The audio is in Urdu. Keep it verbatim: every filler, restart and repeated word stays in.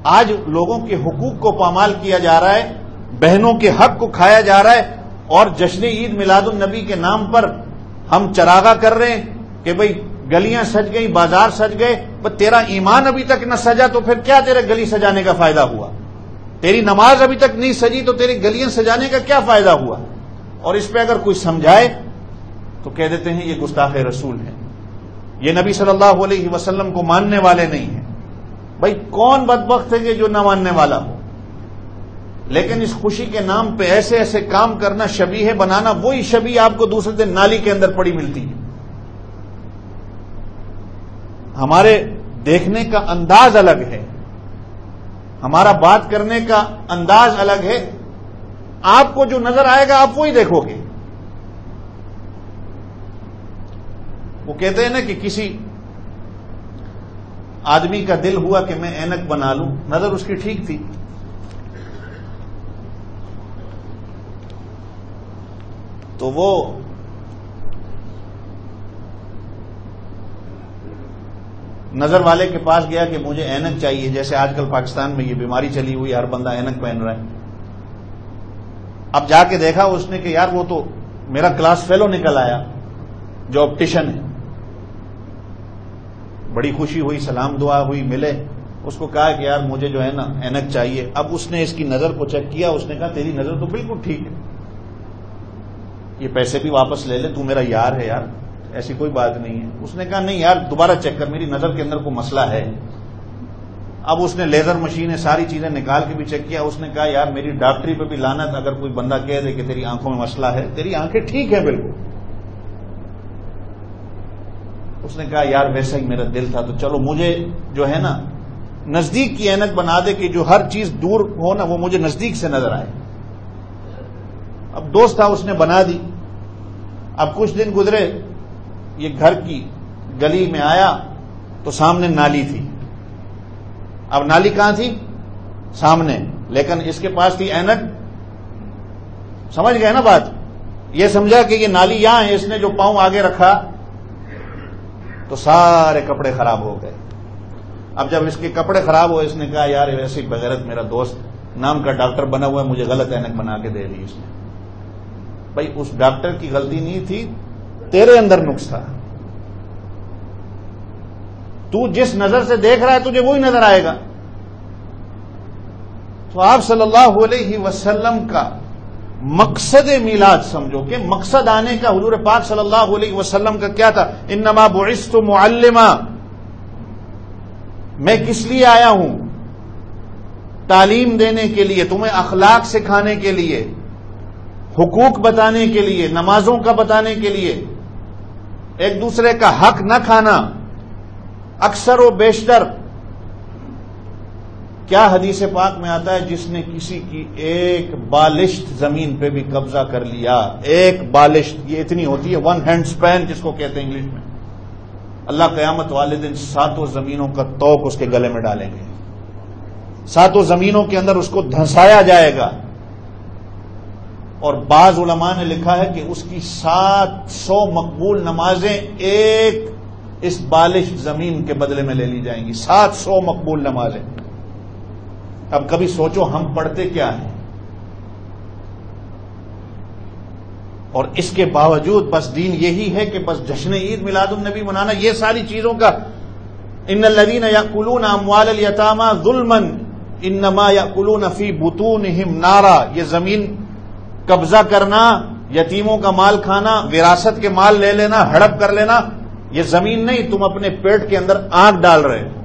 آج لوگوں کے حقوق کو پامال کیا جا رہا ہے، بہنوں کے حق کو کھایا جا رہا ہے، اور جشن عید میلاد النبی کے نام پر ہم چراغا کر رہے ہیں کہ بھئی گلیاں سج گئی، بازار سج گئے، پر تیرا ایمان ابھی تک نہ سجا تو پھر کیا تیرے گلی سجانے کا فائدہ ہوا؟ تیری نماز ابھی تک نہیں سجی تو تیری گلیاں سجانے کا کیا فائدہ ہوا؟ اور اس پہ اگر کوئی سمجھائے تو کہہ دیتے ہیں یہ گستاخ رسول ہے، یہ نبی صلی اللہ علیہ وسلم کو ماننے والے نہیں ہیں۔ بھائی کون بدبخت ہے کہ جو نہ ماننے والا ہو؟ لیکن اس خوشی کے نام پہ ایسے ایسے کام کرنا، شبیہ بنانا، وہی شبیہ آپ کو دوسرے دن نالی کے اندر پڑی ملتی ہے۔ ہمارے دیکھنے کا انداز الگ ہے، ہمارا بات کرنے کا انداز الگ ہے، آپ کو جو نظر آئے گا آپ وہی دیکھو گے۔ وہ کہتے ہیں نا کہ کسی آدمی کا دل ہوا کہ میں اینک بنا لوں، نظر اس کی ٹھیک تھی، تو وہ نظر والے کے پاس گیا کہ مجھے اینک چاہیے، جیسے آج کل پاکستان میں یہ بیماری چلی ہوئی، ہر بندہ اینک پہن رہا ہے۔ اب جا کے دیکھا اس نے کہ یار وہ تو میرا کلاس فیلو نکل آیا جو آپٹیشن ہے۔ بڑی خوشی ہوئی، سلام دعا ہوئی، ملے، اس کو کہا کہ یار مجھے جو ہے نا اینک چاہیے۔ اب اس نے اس کی نظر کو چیک کیا، اس نے کہا تیری نظر تو بالکل ٹھیک ہے، یہ پیسے بھی واپس لے لے، تو میرا یار ہے یار، ایسی کوئی بات نہیں ہے۔ اس نے کہا نہیں یار دوبارہ چیک کر، میری نظر کے اندر کوئی مسئلہ ہے۔ اب اس نے لیزر مشینیں ساری چیزیں نکال کے بھی چیک کیا، اس نے کہا یار میری ڈاکٹری پہ بھی لعنت، اگر کوئی بندہ کہہ دے کہ تیری آنکھوں میں مسئلہ ہے، تیری آنکھیں ٹھیک ہیں بالکل۔ اس نے کہا یار ویسا ہی میرا دل تھا، تو چلو مجھے جو ہے نا نزدیک کی اینک بنا دے کہ جو ہر چیز دور ہو نا وہ مجھے نزدیک سے نظر آئے۔ اب دوست تھا، اس نے بنا دی۔ اب کچھ دن گزرے، یہ گھر کی گلی میں آیا تو سامنے نالی تھی۔ اب نالی کہاں تھی؟ سامنے، لیکن اس کے پاس تھی اینک۔ سمجھ گئے نا بات؟ یہ سمجھا کہ یہ نالی یہاں ہے، اس نے جو پاؤں آگے رکھا تو سارے کپڑے خراب ہو گئے۔ اب جب اس کے کپڑے خراب ہوئے، اس نے کہا یار ویسے بغیرت میرا دوست نام کا ڈاکٹر بنا ہوا ہے، مجھے غلط اینک بنا کے دے دی اس نے۔ بھائی اس ڈاکٹر کی غلطی نہیں تھی، تیرے اندر نقص تھا۔ تو جس نظر سے دیکھ رہا ہے تجھے وہی نظر آئے گا۔ تو آپ صلی اللہ علیہ وسلم کا مقصد میلاد سمجھو کہ مقصد آنے کا حضور پاک صلی اللہ علیہ وسلم کا کیا تھا؟ انما بعثت معلما، میں کس لیے آیا ہوں؟ تعلیم دینے کے لیے، تمہیں اخلاق سکھانے کے لیے، حقوق بتانے کے لیے، نمازوں کا بتانے کے لیے، ایک دوسرے کا حق نہ کھانا۔ اکثر و بیشتر کیا حدیث پاک میں آتا ہے، جس نے کسی کی ایک بالشت زمین پہ بھی قبضہ کر لیا، ایک بالشت، یہ اتنی ہوتی ہے ون ہینڈ سپین جس کو کہتے ہیں انگلش میں، اللہ قیامت والے دن ساتوں زمینوں کا توق اس کے گلے میں ڈالیں گے، ساتوں زمینوں کے اندر اس کو دھنسایا جائے گا۔ اور بعض علماء نے لکھا ہے کہ اس کی سات سو مقبول نمازیں ایک اس بالشت زمین کے بدلے میں لے لی جائیں گی، سات سو مقبول نمازیں۔ اب کبھی سوچو ہم پڑھتے کیا ہیں، اور اس کے باوجود بس دین یہی ہے کہ بس جشن عید میلاد النبی منانا، یہ ساری چیزوں کا ان الذین یاکلون اموال الیتامی ظلما انما یاکلون فی بطونہم نارا، یہ زمین قبضہ کرنا، یتیموں کا مال کھانا، وراثت کے مال لے لینا، ہڑپ کر لینا، یہ زمین نہیں، تم اپنے پیٹ کے اندر آگ ڈال رہے ہو۔